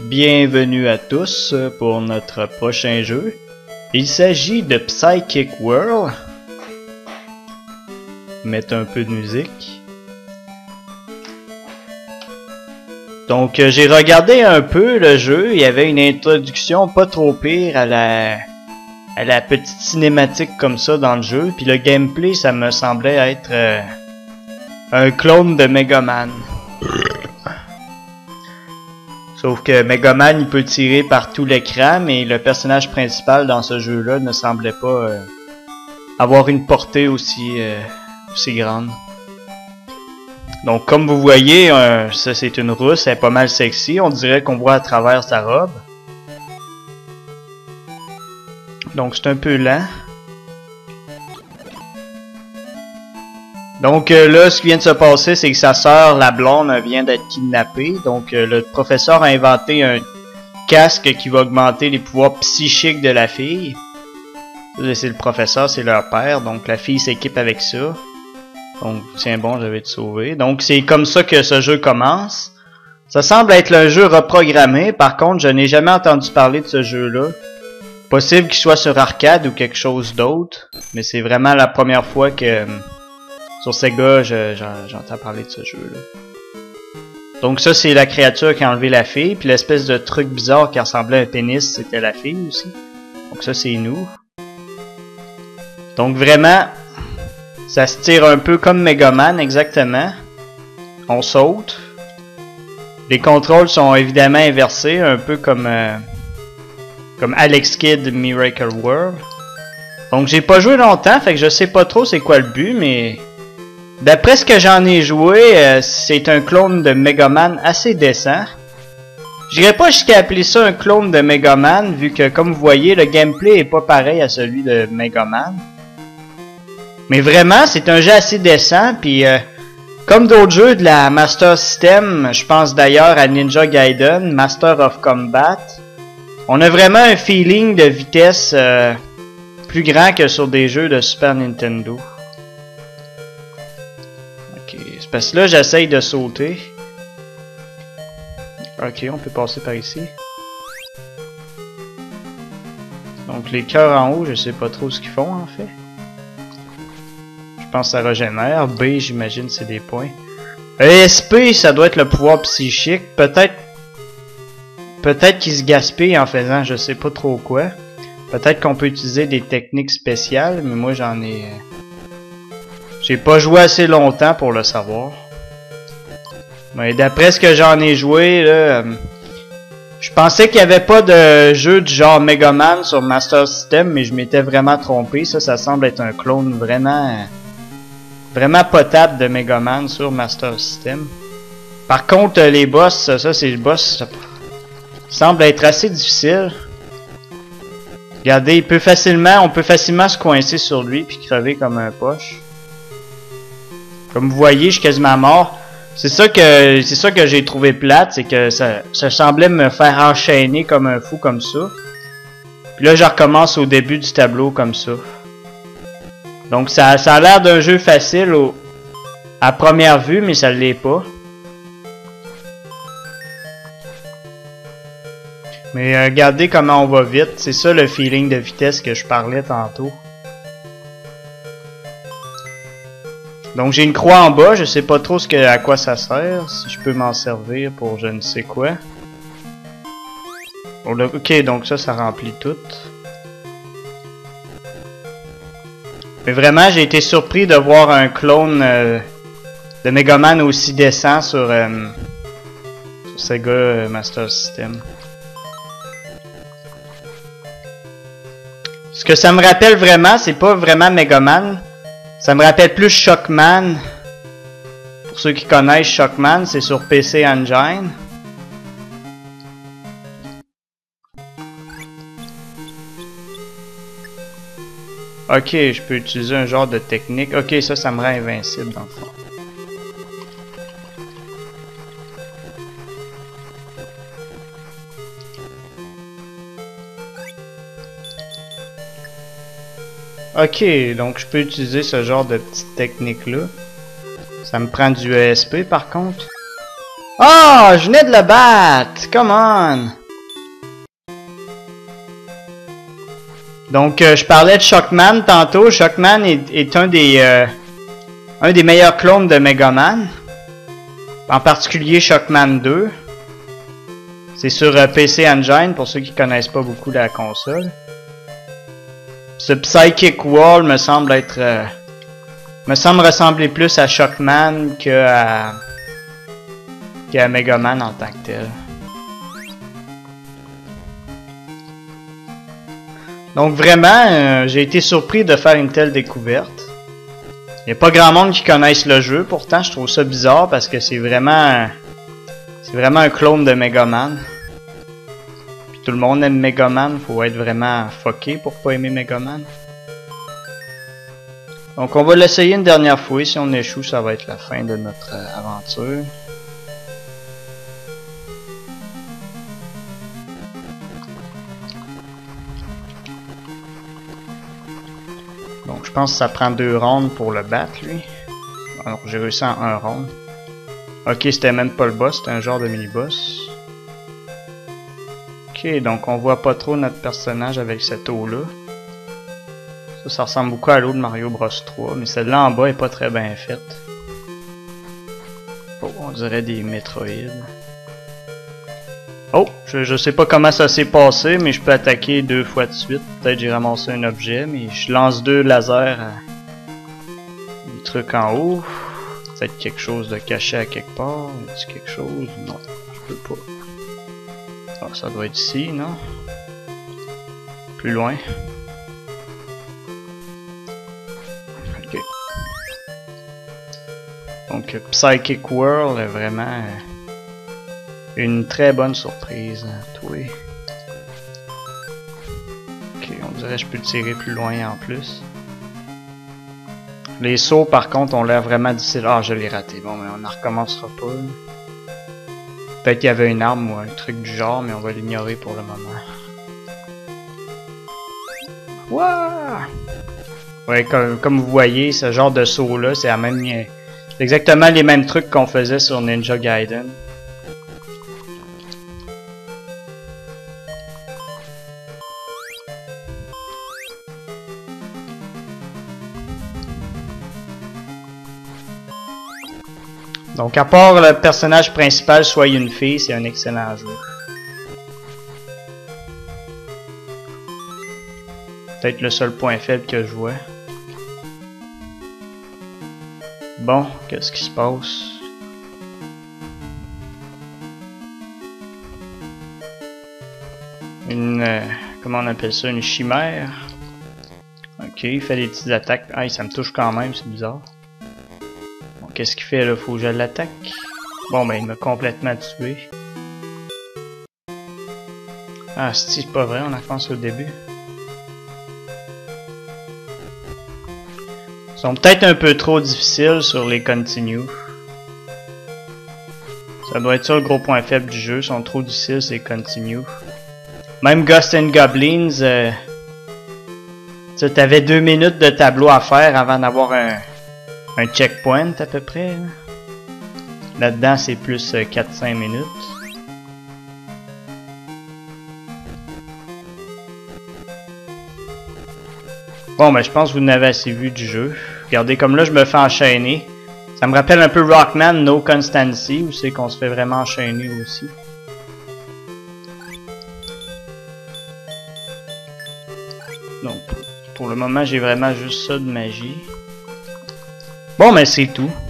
bienvenue à tous pour notre prochain jeu. Il s'agit de Psychic World. Mettre un peu de musique. Donc j'ai regardé un peu le jeu, il y avait une introduction pas trop pire à la petite cinématique comme ça dans le jeu, puis le gameplay ça me semblait être un clone de Mega Man. Sauf que Mega Man il peut tirer par tout l'écran, mais le personnage principal dans ce jeu-là ne semblait pas avoir une portée aussi grande. Donc comme vous voyez, ça c'est une rousse, elle est pas mal sexy, on dirait qu'on voit à travers sa robe. Donc c'est un peu lent. Donc là, ce qui vient de se passer, c'est que sa sœur, la blonde, vient d'être kidnappée. Donc le professeur a inventé un casque qui va augmenter les pouvoirs psychiques de la fille. C'est le professeur, c'est leur père, donc la fille s'équipe avec ça. Donc tiens bon, je vais te sauver. Donc c'est comme ça que ce jeu commence. Ça semble être un jeu reprogrammé, par contre je n'ai jamais entendu parler de ce jeu-là. Possible qu'il soit sur arcade ou quelque chose d'autre, mais c'est vraiment la première fois que... sur Sega, j'entends parler de ce jeu-là. Donc ça, c'est la créature qui a enlevé la fille. Puis l'espèce de truc bizarre qui ressemblait à un pénis, c'était la fille aussi. Donc ça, c'est nous. Donc vraiment, ça se tire un peu comme Mega Man, exactement. On saute. Les contrôles sont évidemment inversés, un peu comme Alex Kidd Miracle World. Donc j'ai pas joué longtemps, fait que je sais pas trop c'est quoi le but, mais... d'après ce que j'en ai joué, c'est un clone de Mega Man assez décent. J'irais pas jusqu'à appeler ça un clone de Mega Man, vu que comme vous voyez, le gameplay est pas pareil à celui de Mega Man. Mais vraiment, c'est un jeu assez décent, puis comme d'autres jeux de la Master System, je pense d'ailleurs à Ninja Gaiden, Master of Combat, on a vraiment un feeling de vitesse plus grand que sur des jeux de Super Nintendo. C'est parce que là, j'essaye de sauter. Ok, on peut passer par ici. Donc, les cœurs en haut, je sais pas trop ce qu'ils font, en fait. Je pense que ça régénère. B, j'imagine, c'est des points. ESP, ça doit être le pouvoir psychique. Peut-être qu'il se gaspille en faisant je sais pas trop quoi. Peut-être qu'on peut utiliser des techniques spéciales, mais moi, j'en ai... j'ai pas joué assez longtemps pour le savoir. Mais d'après ce que j'en ai joué, là, je pensais qu'il n'y avait pas de jeu du genre Mega Man sur Master System, mais je m'étais vraiment trompé. Ça semble être un clone vraiment potable de Mega Man sur Master System. Par contre, les boss, ça c'est le boss, ça semble être assez difficile. Regardez, on peut facilement se coincer sur lui puis crever comme un poche. Comme vous voyez, je suis quasiment mort. C'est ça que j'ai trouvé plate, c'est que ça semblait me faire enchaîner comme un fou comme ça. Puis là, je recommence au début du tableau comme ça. Donc ça a l'air d'un jeu facile à première vue, mais ça l'est pas. Mais regardez comment on va vite. C'est ça le feeling de vitesse que je parlais tantôt. Donc j'ai une croix en bas, je sais pas trop à quoi ça sert, si je peux m'en servir pour je ne sais quoi. Ok, donc ça remplit tout. Mais vraiment, j'ai été surpris de voir un clone de Mega Man aussi décent sur Sega Master System. Ce que ça me rappelle vraiment, c'est pas vraiment Mega Man. Ça me rappelle plus Shockman. Pour ceux qui connaissent Shockman, c'est sur PC Engine. Ok, je peux utiliser un genre de technique. Ok, ça me rend invincible dans le fond. Ok, donc je peux utiliser ce genre de petite technique là. Ça me prend du ESP par contre. Oh, je venais de le battre! Come on! Donc, je parlais de Shockman tantôt. Shockman est un des meilleurs clones de Megaman. En particulier Shockman 2. C'est sur PC Engine, pour ceux qui connaissent pas beaucoup la console. Ce Psychic Wall me semble ressembler plus à Shockman qu'à Megaman en tant que tel. Donc vraiment, j'ai été surpris de faire une telle découverte. Il n'y a pas grand monde qui connaisse le jeu, pourtant je trouve ça bizarre parce que c'est vraiment un clone de Megaman. Puis tout le monde aime Megaman, faut être vraiment fucké pour pas aimer Megaman. Donc on va l'essayer une dernière fois, si on échoue ça va être la fin de notre aventure. Donc je pense que ça prend 2 rounds pour le battre lui. Alors j'ai réussi en 1 round. Ok, c'était même pas le boss, c'était un genre de mini-boss. Ok, donc on voit pas trop notre personnage avec cette eau-là. Ça ressemble beaucoup à l'eau de Mario Bros 3, mais celle-là en bas est pas très bien faite. Oh, on dirait des Metroid. Oh, je sais pas comment ça s'est passé, mais je peux attaquer 2 fois de suite. Peut-être j'ai ramassé un objet, mais je lance 2 lasers à des trucs en haut. Peut-être quelque chose de caché à quelque part. Est-ce quelque chose? Non, je peux pas. Ah, ça doit être ici, non? Plus loin. Ok. Donc, Psychic World est vraiment une très bonne surprise. Toi. Ok, on dirait que je peux tirer plus loin en plus. Les sauts, par contre, ont l'air vraiment difficiles. Ah, je l'ai raté. Bon, mais on ne recommencera pas. Peut-être qu'il y avait une arme ou un truc du genre, mais on va l'ignorer pour le moment. Wouah! Ouais, comme vous voyez, ce genre de saut-là, c'est exactement les mêmes trucs qu'on faisait sur Ninja Gaiden. Donc, à part le personnage principal soit une fille, c'est un excellent jeu. Peut-être le seul point faible que je vois. Bon, qu'est-ce qui se passe? Comment on appelle ça? Une chimère? Ok, il fait des petites attaques. Ah, ça me touche quand même, c'est bizarre. Bon, qu'est-ce qu'il fait là? Faut que je l'attaque? Bon, ben, il m'a complètement tué. Ah, c'est pas vrai, on a commencé au début. Ils sont peut-être un peu trop difficiles sur les continue. Ça doit être ça le gros point faible du jeu, ils sont trop difficiles ces continue. Même Ghosts and Goblins, tu t'avais 2 minutes de tableau à faire avant d'avoir un checkpoint à peu près. Là-dedans c'est plus 4-5 minutes. Bon, ben je pense que vous n'avez assez vu du jeu. Regardez, comme là je me fais enchaîner. Ça me rappelle un peu Rockman No Constancy, où c'est qu'on se fait vraiment enchaîner aussi. Donc, pour le moment, j'ai vraiment juste ça de magie. Bon, ben c'est tout.